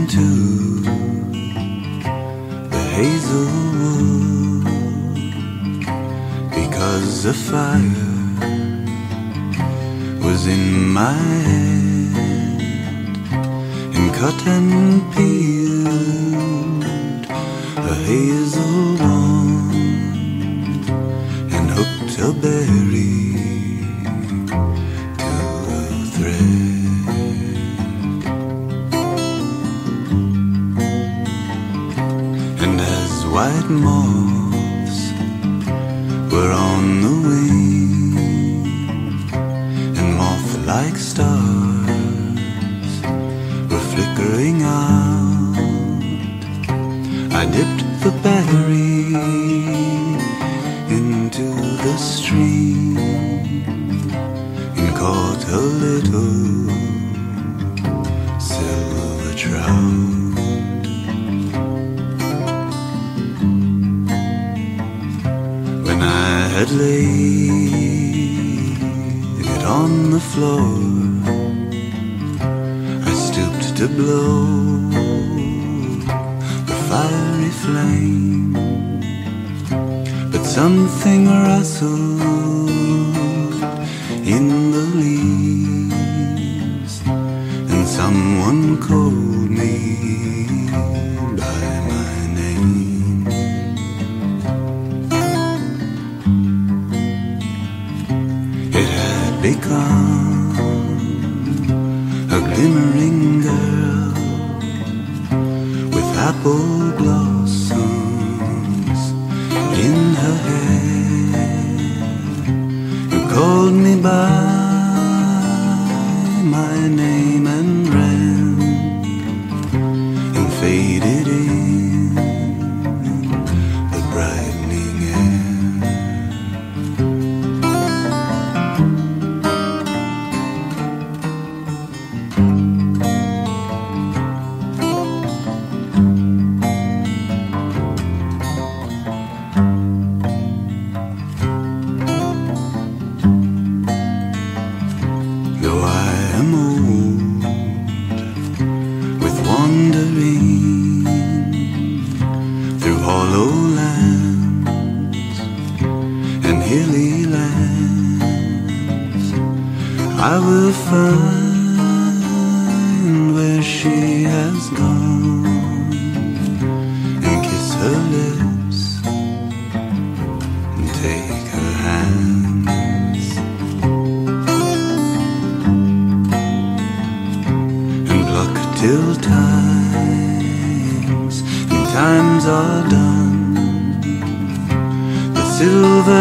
into the hazelwood, because the fire was in my head, and cut and peeled a hazel wand, and hooked a berry to a thread. And as white moths were on the wing, and moth-like stars were flickering out, I dipped the berry into the stream and caught a little silver trout. When I had laid it on the floor, I stooped to blow the fiery flame, but something rustled in the leaves, and someone called me by my name. It had become a glimmering girl with apple blossoms in her hair, who called me by my name and ran and faded in the brightening air. Though I am old with wandering through hollow lands and hilly lands, I will find where she has gone and kiss her lips and take her hands, till times are done, the silver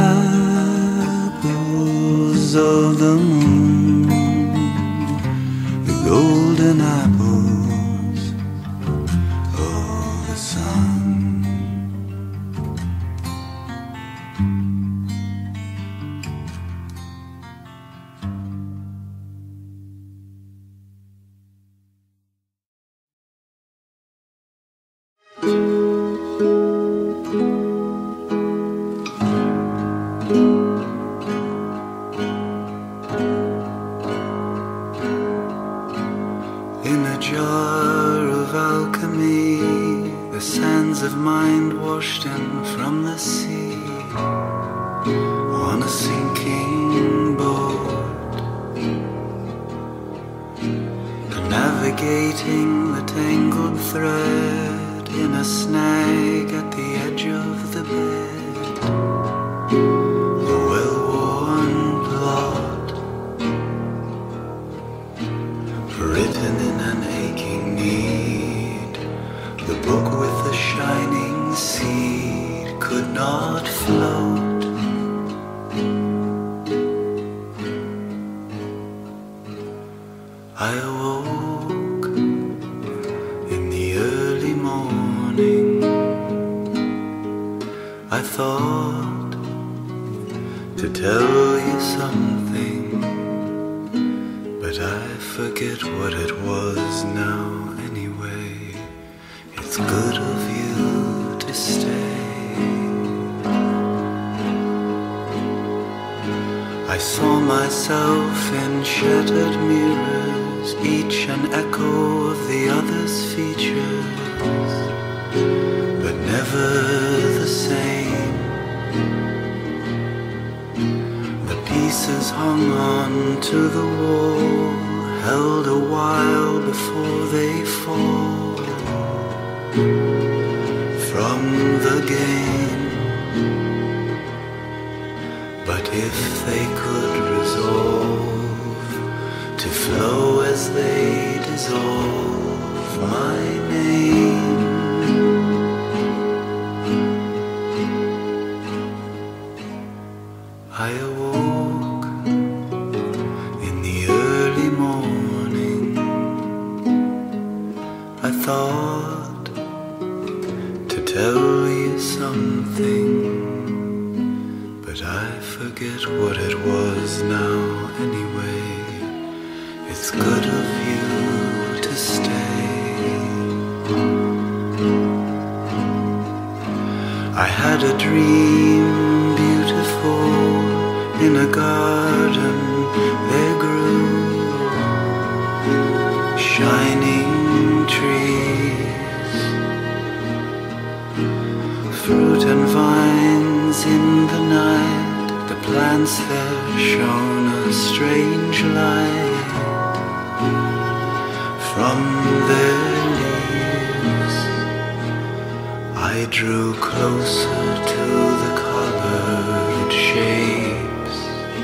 apples of the moon, the golden apples of the sun. In a jar of alchemy, the sands of mind washed in from the sea, on a sinking boat, navigating the tangled thread in a snag at the edge of the bed, a well-worn plot written in an aching need. The book with the shining seed could not float. I awoke in the early morning. I thought to tell you something, but I forget what it was now anyway. It's good of you to stay. I saw myself in shattered mirrors, each an echo of the other's features, but never the same. The pieces hung on to the wall, held a while before they fall from the game. But if they could resolve to flow as they dissolve my name, I awoke in the early morning. I thought to tell you something, but I forget what it was now anyway. It's good of you to stay. I had a dream beautiful in a garden. There grew shining trees, fruit and vines in the night. The plants there shone a strange light from their leaves. I drew closer to the colored shapes,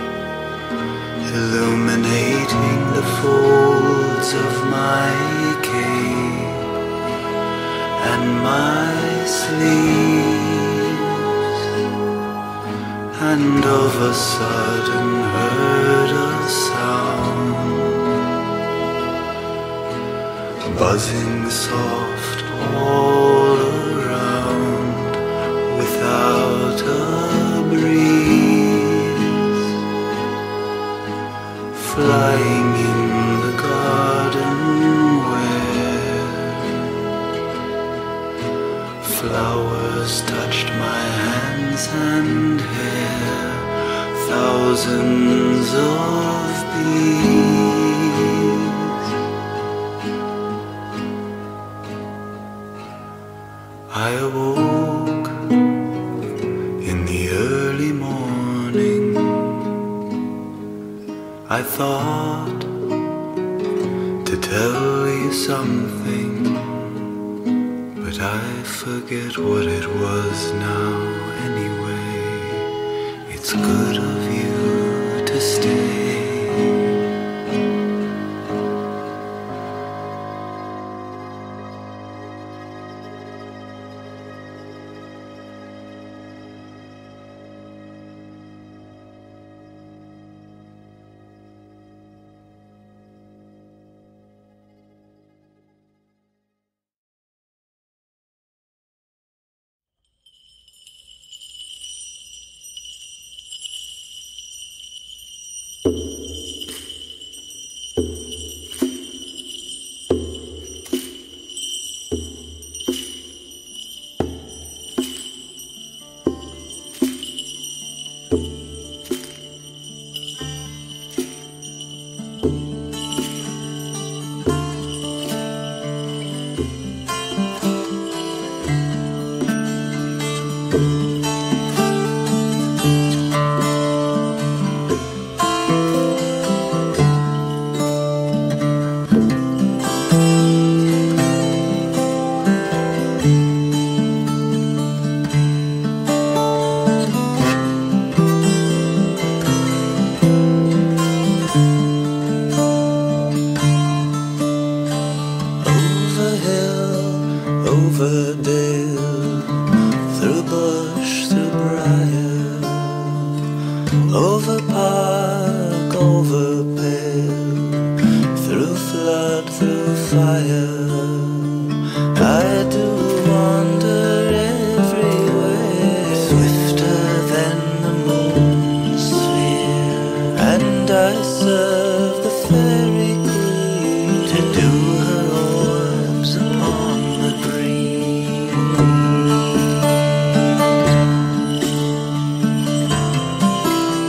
illuminating the folds of my cape and my sleeves, and of a sudden heard a sound, buzzing soft all around, without a breeze, flying in the garden where flowers touched my hands and hair, thousands of bees. I awoke in the early morning. I thought to tell you something, but I forget what it was now anyway. It's good of you to stay.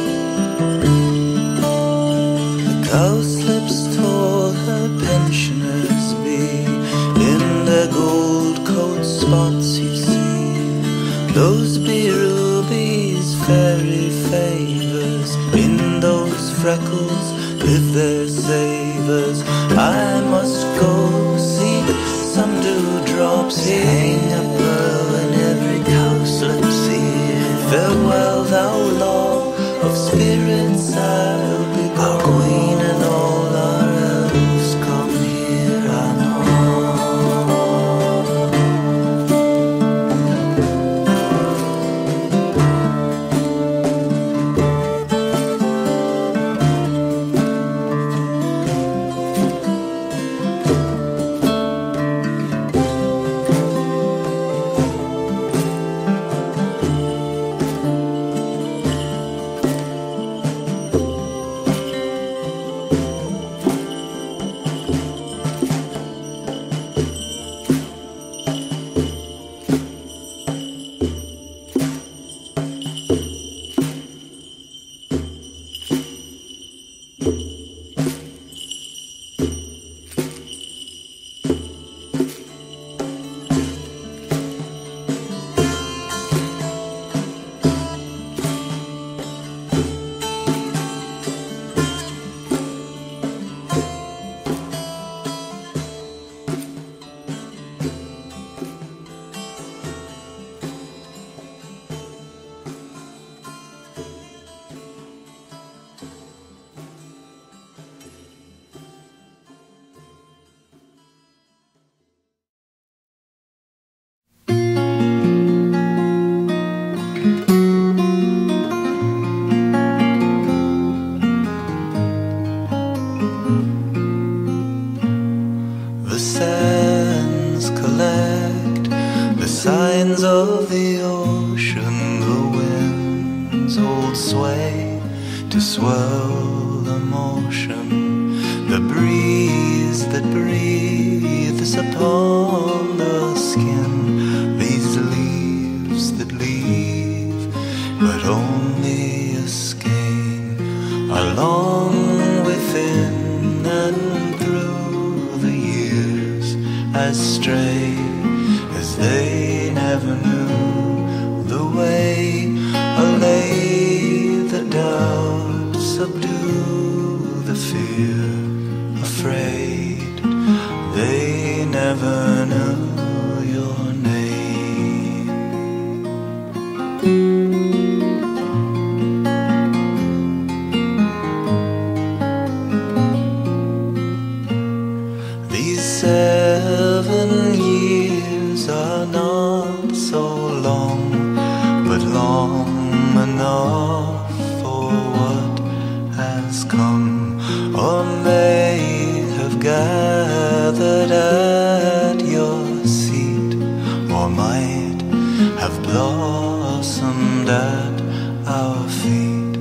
Cowslips tore her pensioner fevers. I must go seek some dewdrops here. Hang a pearl in every cowslip's ear. Farewell, thou law of spirits, I'll be gone. Our queen and all our elves come here, I know. Signs of the ocean, the winds hold sway to swirl the motion, the breeze that breathes upon the skin, these leaves that leave but only a skein, along within and through the years, as stray as they never knew the way, allay the doubt, subdue the fear, afraid they never knew your name. These 7 years are not so long, but long enough for what has come, or may have gathered at your seat, or might have blossomed at our feet,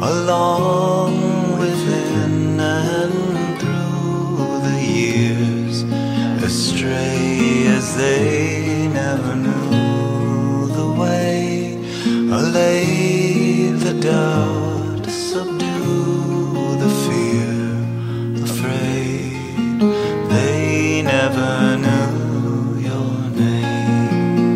along within and through the years, astray as they never knew the way, allay the doubt, subdue the fear, afraid they never knew your name.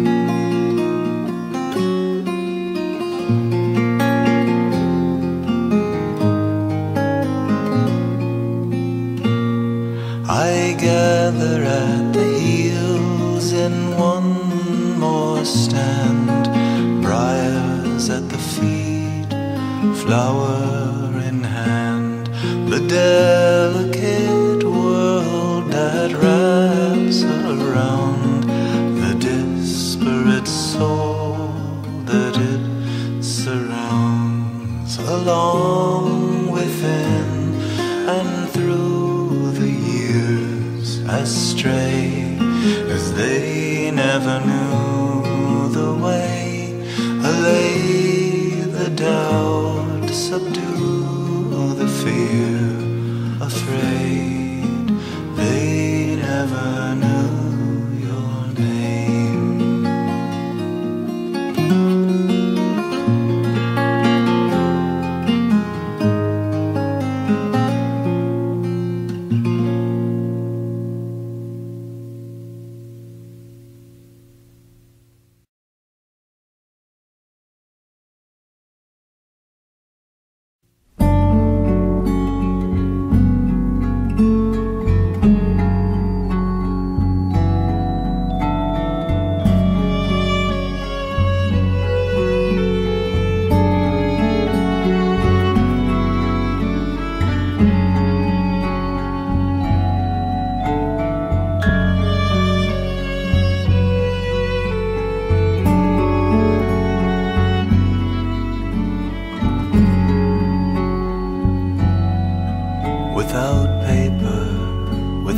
I gather at the heels in one more stand, briars at the feet, flower in hand, the delicate world that wraps around the disparate soul that it surrounds, along within and through the years, as stray as they never knew the way, allay the doubt, subdue the fear, afraid they never knew your name.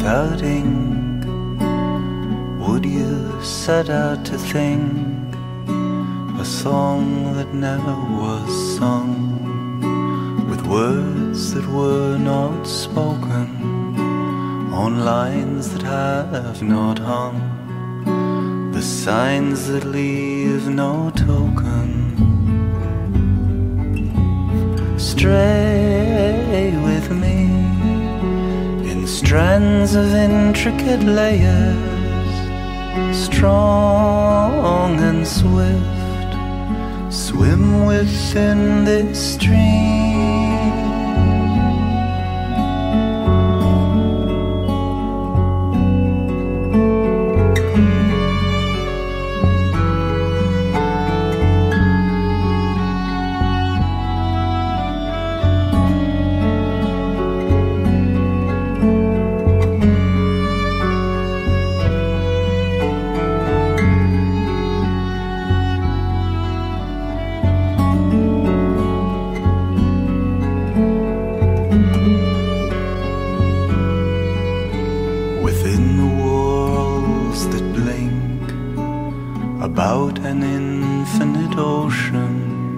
without ink, would you set out to think a song that never was sung, with words that were not spoken, on lines that have not hung, the signs that leave no token? Stray with me in strands of intricate layers, strong and swift, swim within this stream. About an infinite ocean,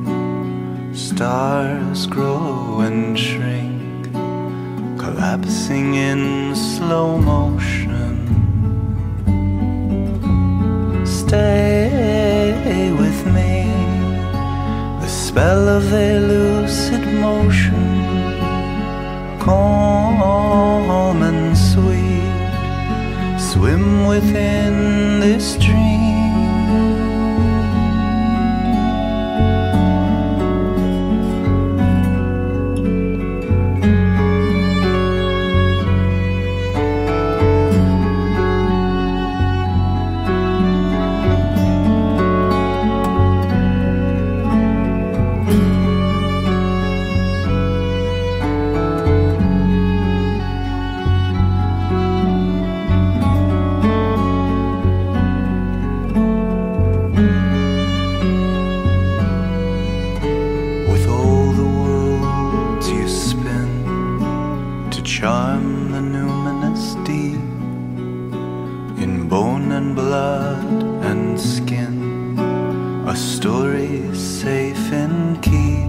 stars grow and shrink, collapsing in slow motion. Stay with me, the spell of a lucid motion, calm and sweet, swim within this dream. Charm the numinous deep, in bone and blood and skin, a story safe in key.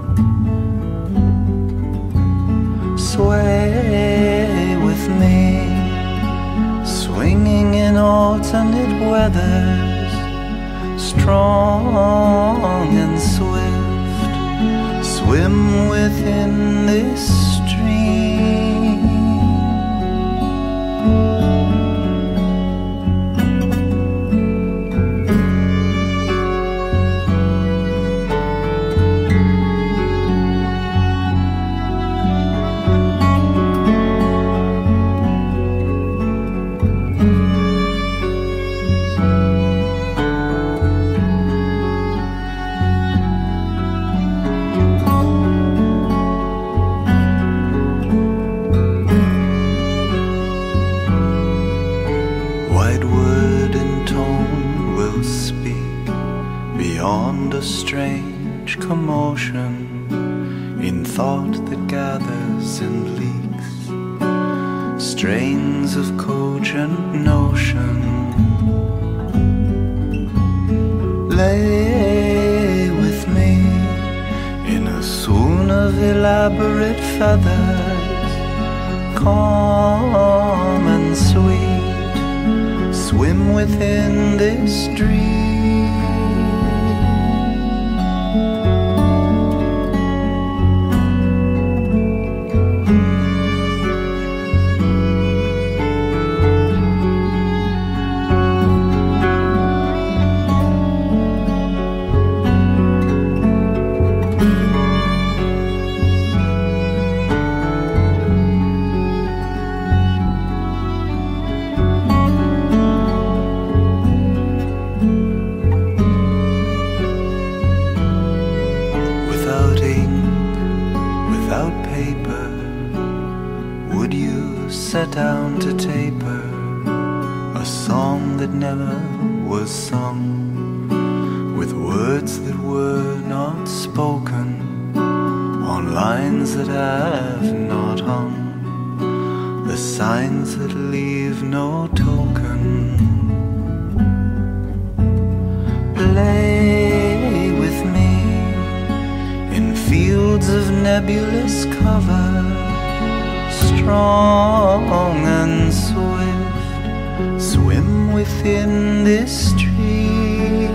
Sway with me, swinging in alternate weathers, strong and swift, swim within this stream. Beyond a strange commotion, in thought that gathers and leaks, strains of cogent notion. Lay with me in a swoon of elaborate feathers, calm and sweet, swim within this dream. Would you set down to taper a song that never was sung, with words that were not spoken, on lines that have not hung, the signs that leave no token. Play with me in fields of nebulous cover, strong and swift, swim within this tree.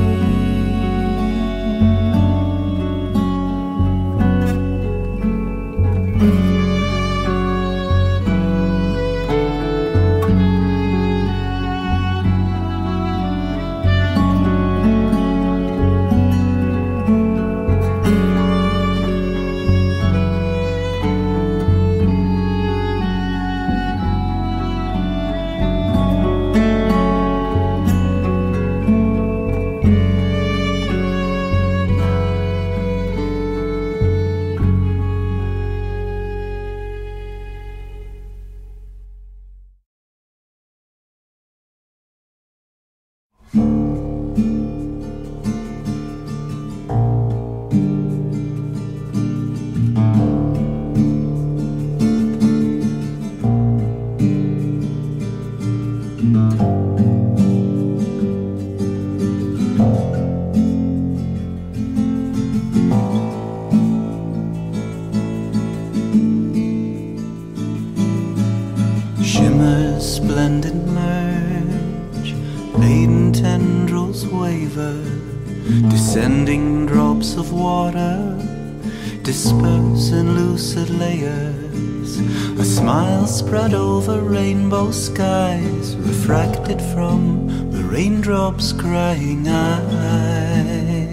Shimmers splendid merge, laden tendrils waver, descending drops of water disperse in lucid layers. A smile spread over rainbow skies, refracted from the raindrops' crying eye.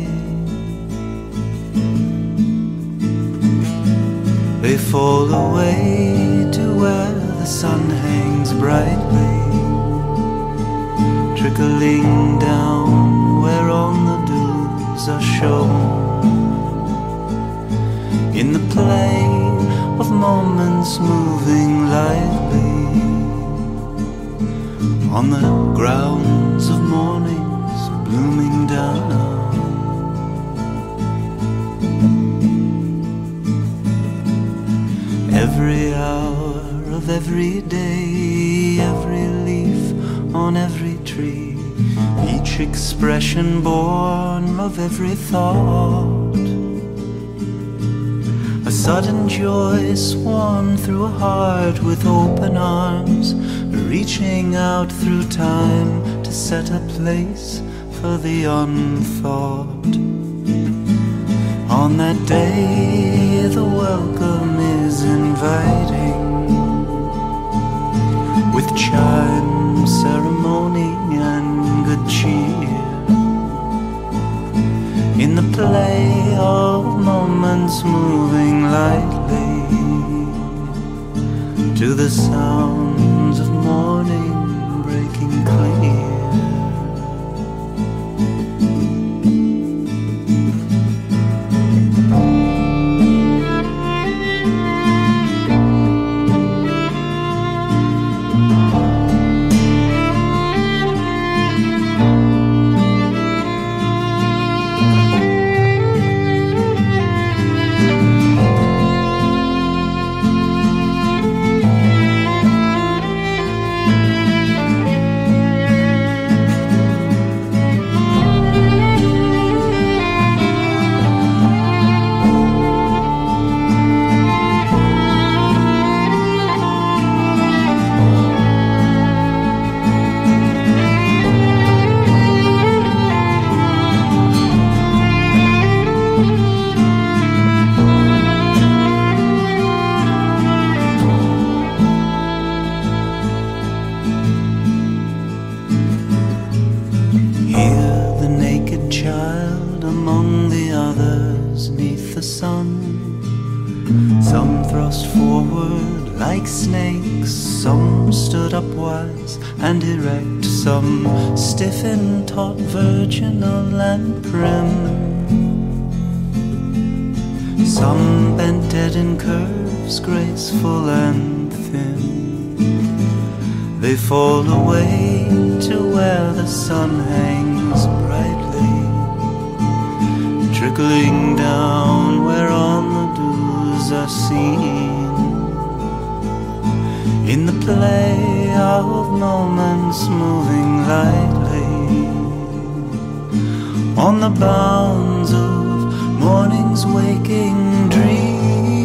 They fall away to where the sun hangs brightly, trickling down whereon the dews are shown. In the play of moments moving lightly, on the grounds of mornings blooming down. Every hour of every day, every leaf on every tree, each expression born of every thought. A sudden joy swarmed through a heart with open arms, reaching out through time to set a place for the unthought. On that day the welcome is inviting, with chime, ceremony and good cheer. In the play of moments moving lightly, to the sounds of morning breaking clear. Some thrust forward like snakes, some stood upwise and erect, some stiff and taut, virginal and prim, some bent dead in curves, graceful and thin. They fall away to where the sun hangs brightly, trickling down whereon the dews are seen. In play of moments moving lightly on the bounds of morning's waking dream.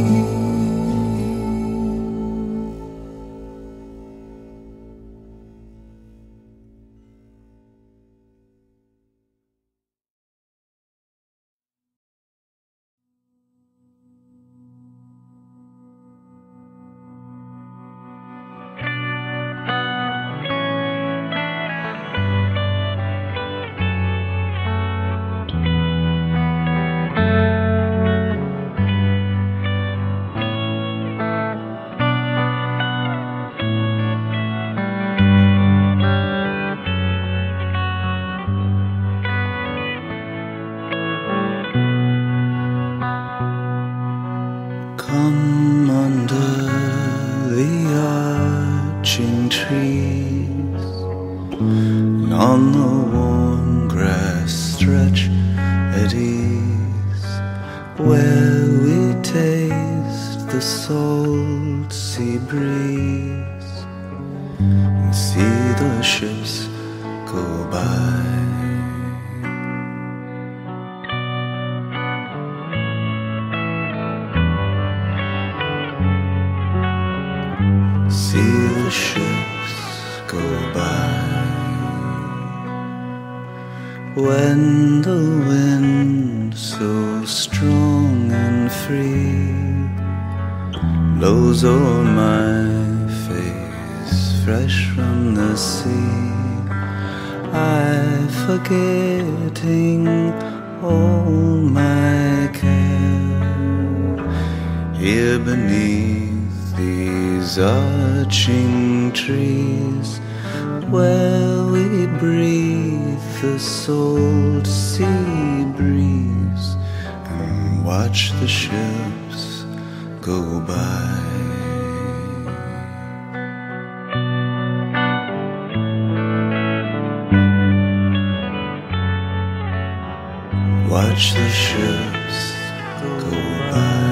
Come under the arching trees, and on the warm grass stretch at ease, where we taste the salt sea breeze and see the ships go by. See the ships go by. When the wind so strong and free blows o'er my face, fresh from the sea, I, forgetting all my care, here beneath these arching trees, where we breathe the salt sea breeze and watch the ships go by. Watch the ships go by.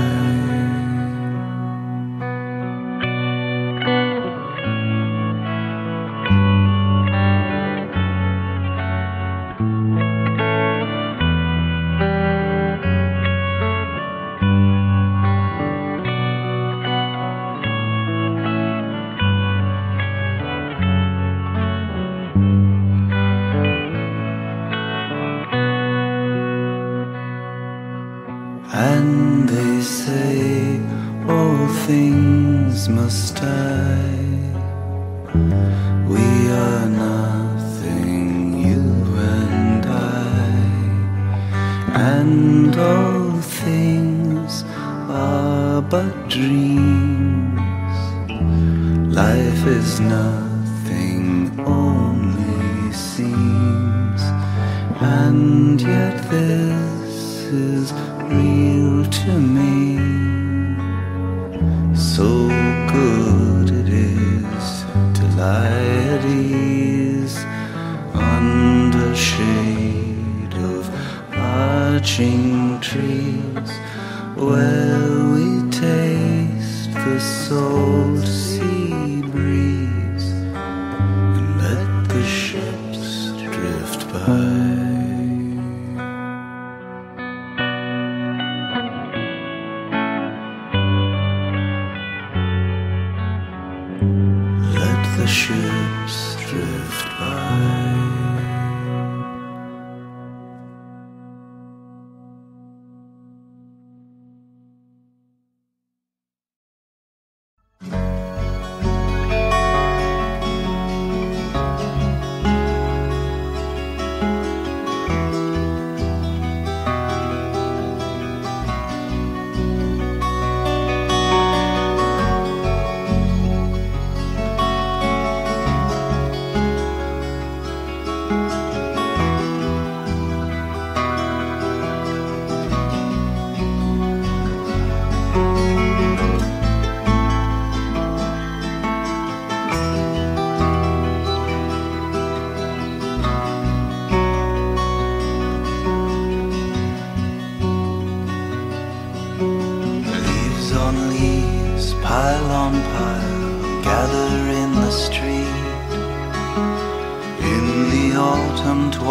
And they say all things must die. We are nothing, you and I, and all things are but dreams. Life is nothing, only seems, and yet this is real to me. So good it is to lie at ease under shade of arching trees, where we taste the salt sea breeze and let the ships drift by. The ships drift by.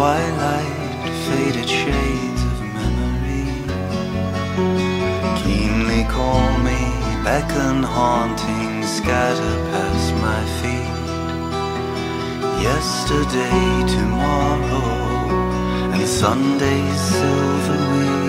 twilight, faded shades of memory keenly call me, beckon haunting, scatter past my feet. Yesterday, tomorrow, and Sunday's silver week.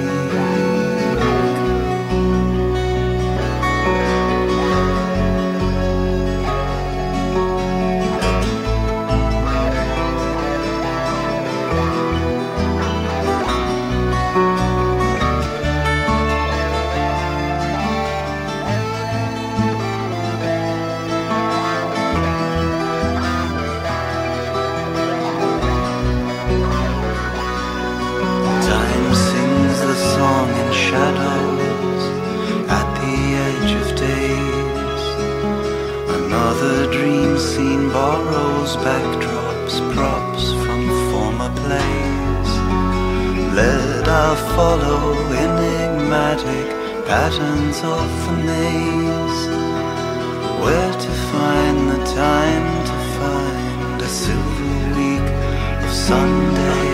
Shadows at the edge of days. Another dream scene borrows backdrops, props from former plays. Led I'll follow enigmatic patterns of the maze. Where to find the time to find a silver week of Sundays.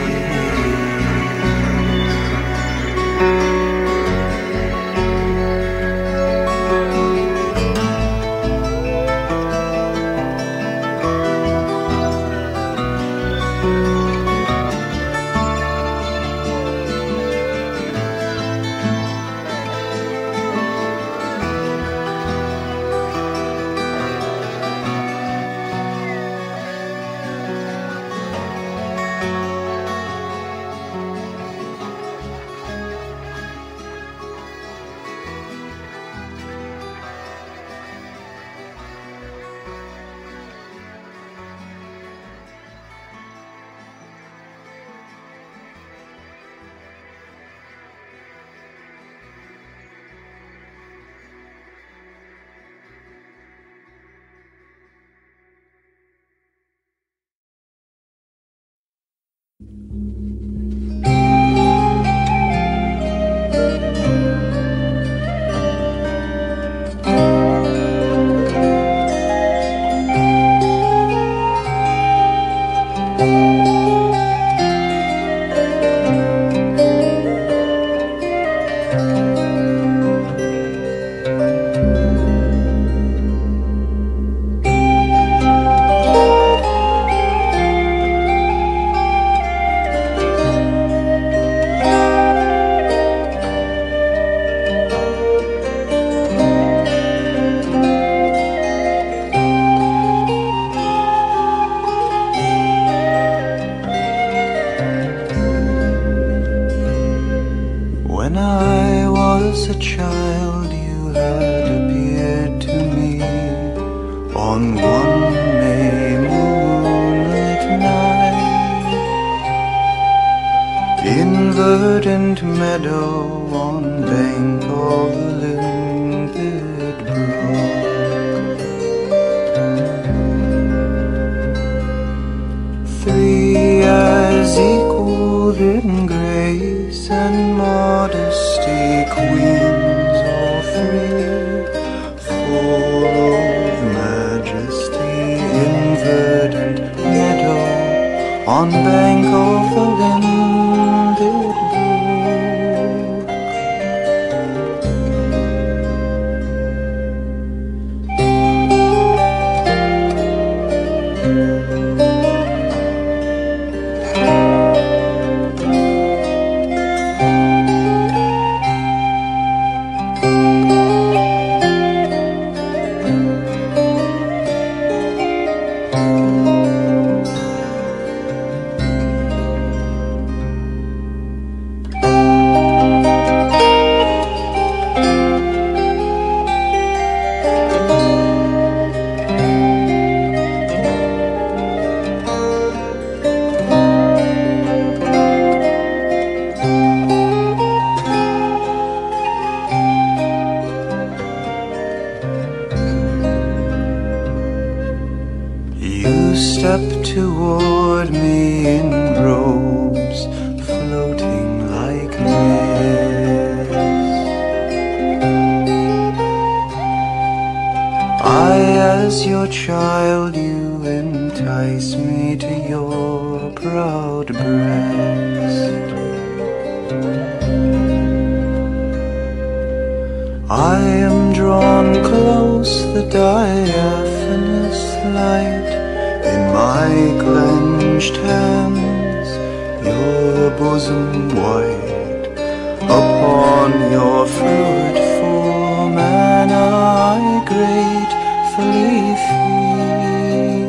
When I was a child, you had appeared to me on one May moonlit night, in verdant meadow on bank of the limpid brook. 3 eyes equaled in grace and modesty, queens all 3, full of majesty, in verdant meadow on bank of the limpid brook. Step toward me in robes floating like mist. I, as was your child, you entice me to your proud breast. I am drawn close, the diaphanous light in my clenched hands, your bosom white upon your fruitful manna I gratefully feed.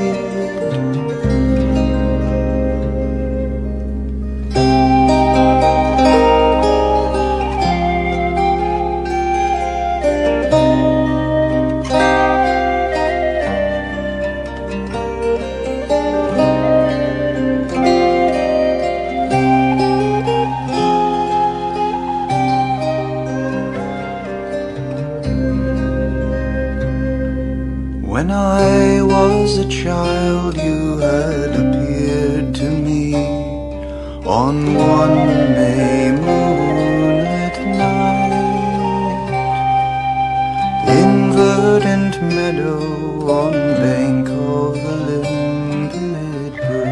When I was a child, you had appeared to me on one May moonlit night, in verdant meadow on bank of the limpid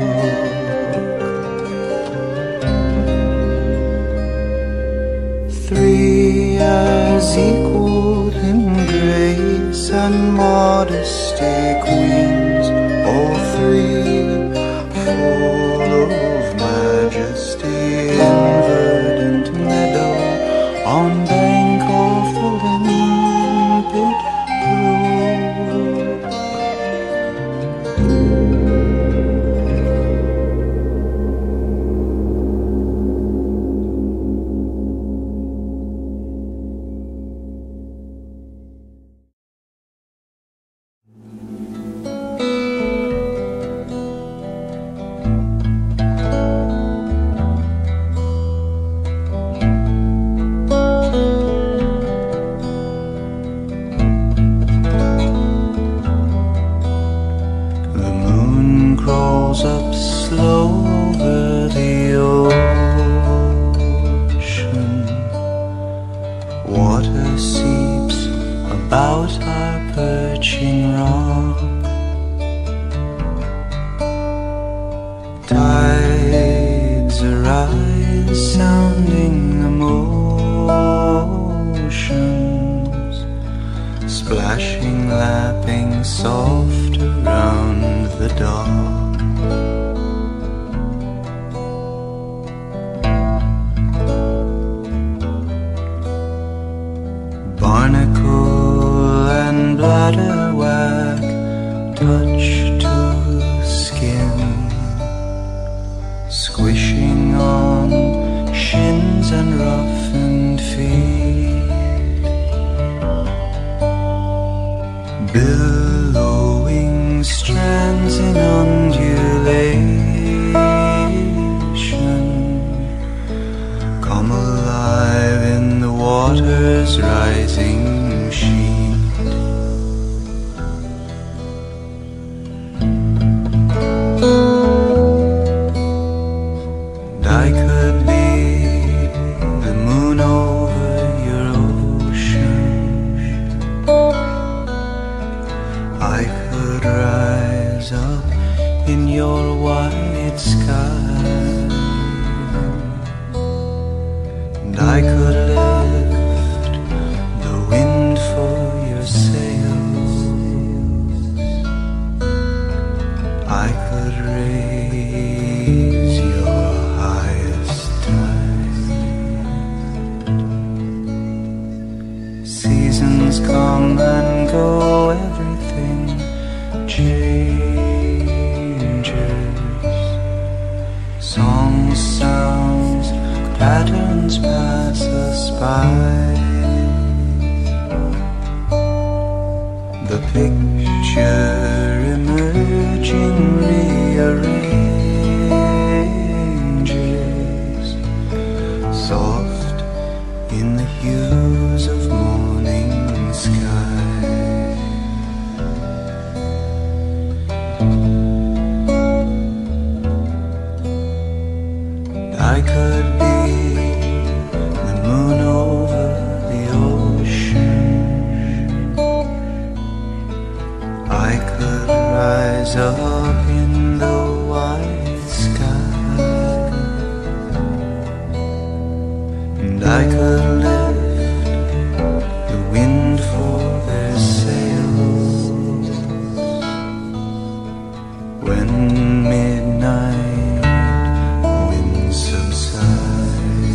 brook. 3 as equal in grace and modesty, queens, all 3 full of majesty, in verdant meadow on bank of the limpid brook. Up slow over the ocean, water seeps about our perching rock, tides arise sounding emotions, splashing, lapping soft around the dock. Barnacle and bladderwhack touch to skin, squishing on shins and roughened feet, billowing strands in undulation, come alive in the water's rising sheet. And I could be the moon over your ocean, I could rise up in your white sky, and I could lift the wind for your sails, I could raise your highest tide. Seasons come and go, everything changes, songs, sounds, patterns pass us by. The picture emerging rearranges, soft in the hues of morning sky. I could be the moon over the ocean, rise up in the white sky, and I could lift the wind for their sails when midnight winds subside.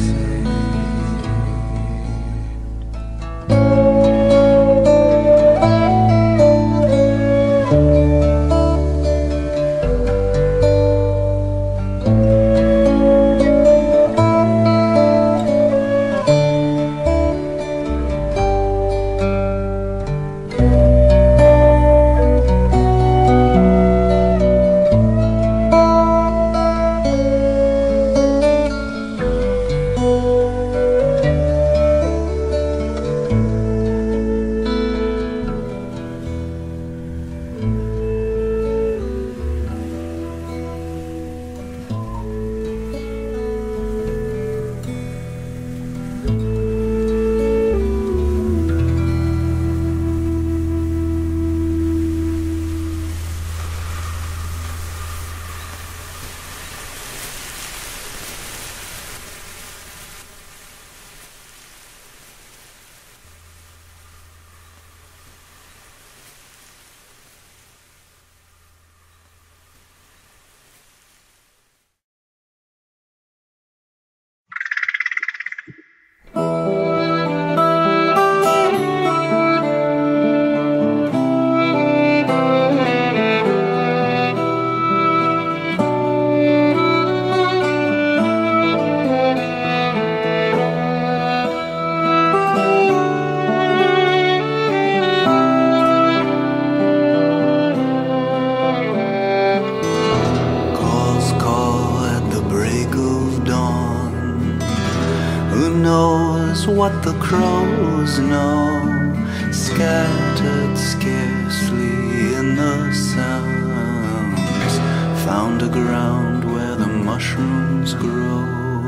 What the crows know, scattered scarcely in the sounds, found a ground where the mushrooms grow.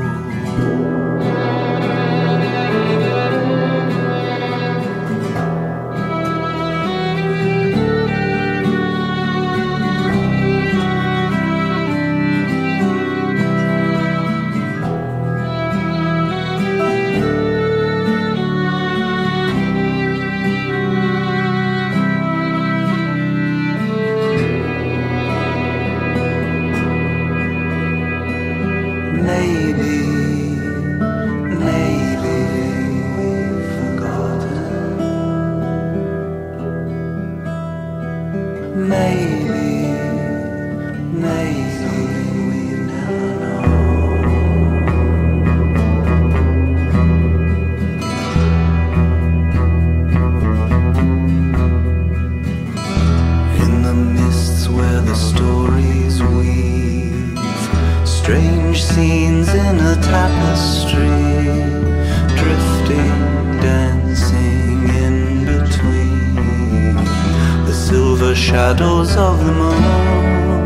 Strange scenes in a tapestry, drifting, dancing in between the silver shadows of the moon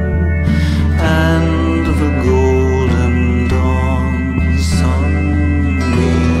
and the golden dawn sunbeam.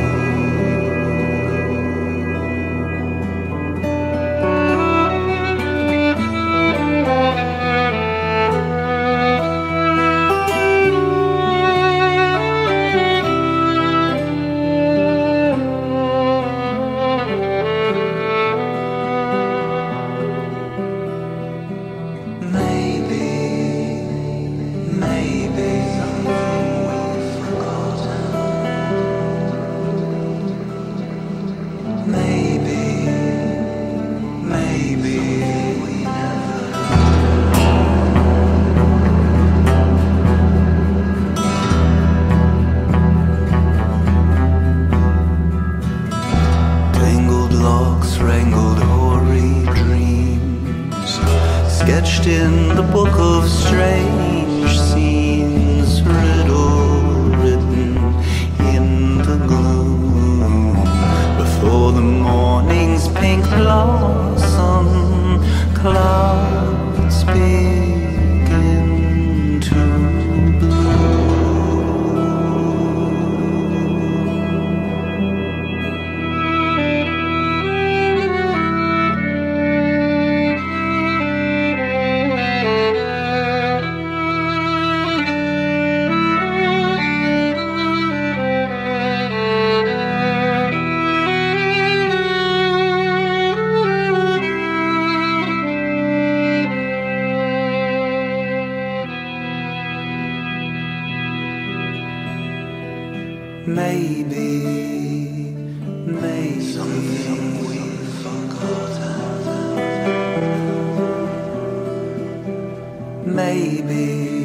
Sketched in the book of strange scenes, riddle written in the gloom. Before the morning's pink blossom, clouds begin to bloom. maybe something we've forgotten. Maybe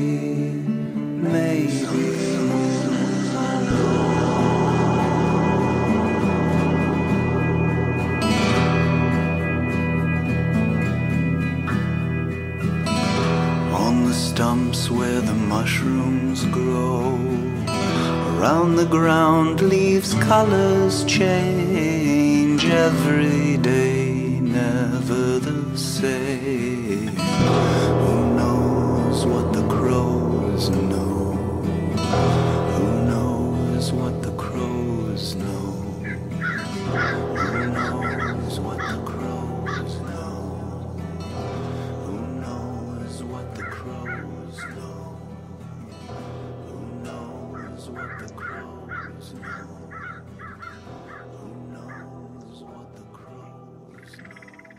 on the stumps where the mushrooms grow, around the ground leaves colors change every day, never the same. Who knows what the crows know? Who knows what the crows know? Who knows what the crows know? Who knows what the crows know? Who knows what the crows know? Who knows what the crows know?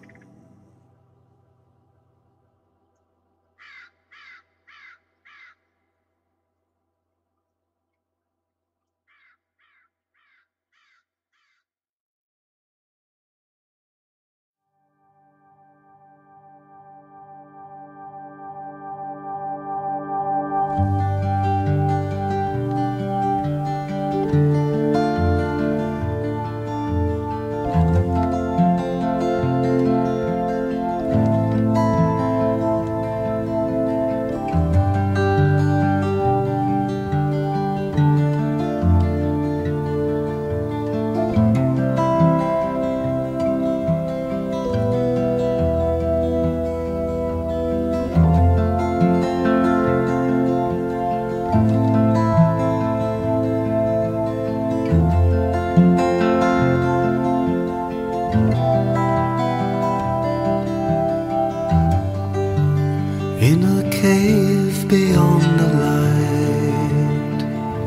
In a cave beyond the light,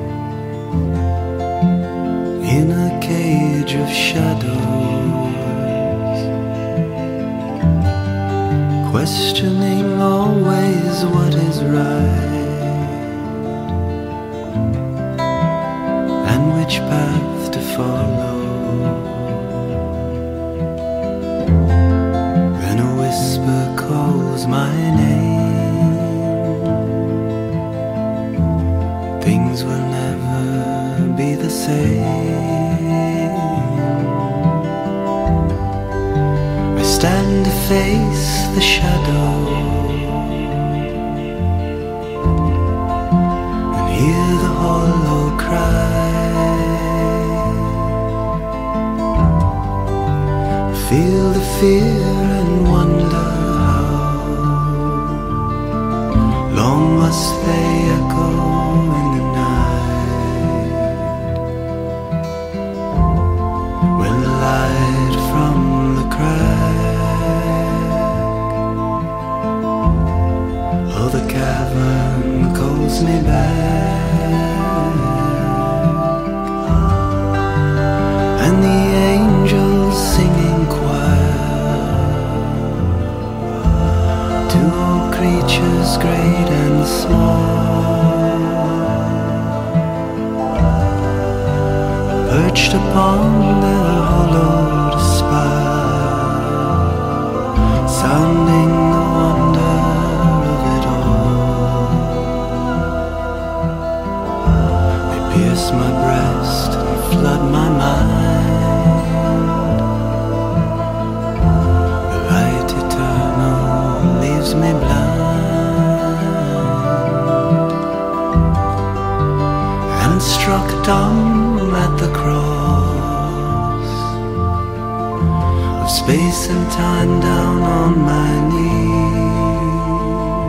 in a cage of shadows, questioning always what is right and which path to follow. Then a whisper calls my name. Things will never be the same. I stand to face the shadow and hear the hollow cry. Feel the fear and wonder how long must they echo in the night, when the light from the crack of the cavern calls me back, and the angels singing choir to all creatures great and small, perched upon their hollowed spire, sounding the wonder of it all. They pierce my breast and flood my mind. The light eternal leaves me blind, and struck dumb at the cross of space and time down on my knee.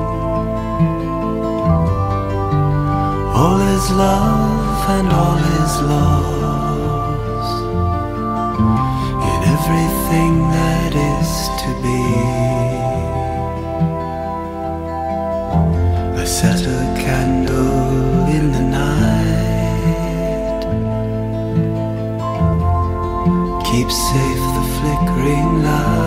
All is love and all is lost in everything that is to be. I set a candle in the night, keep safe the flickering light.